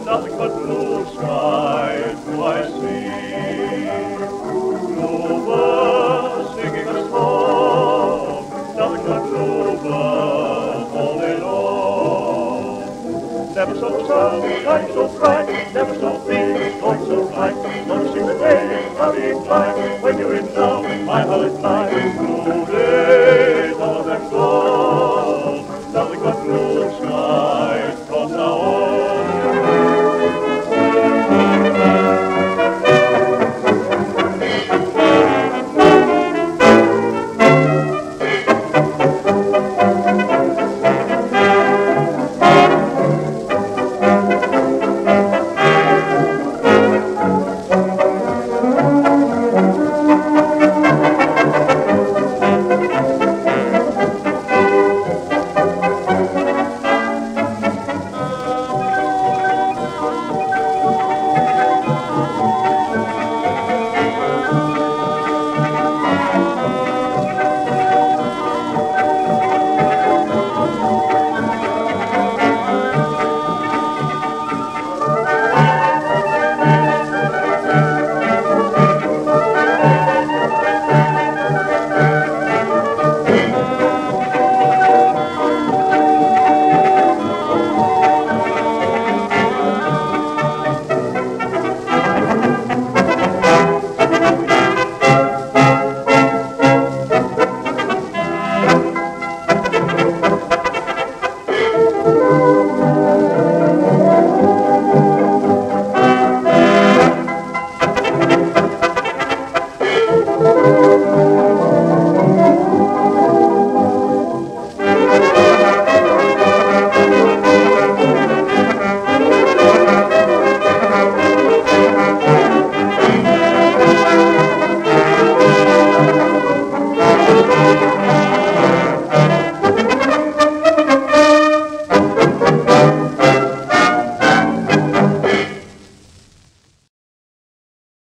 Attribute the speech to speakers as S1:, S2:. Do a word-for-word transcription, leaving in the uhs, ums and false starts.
S1: nothing but blue skies do I see. Bluebirds singing a song, nothing but bluebirds all day long. Never so sunshine so bright, never so clean, nor so bright, nor sing the day, hurrying by, when you're in love, my heart flies.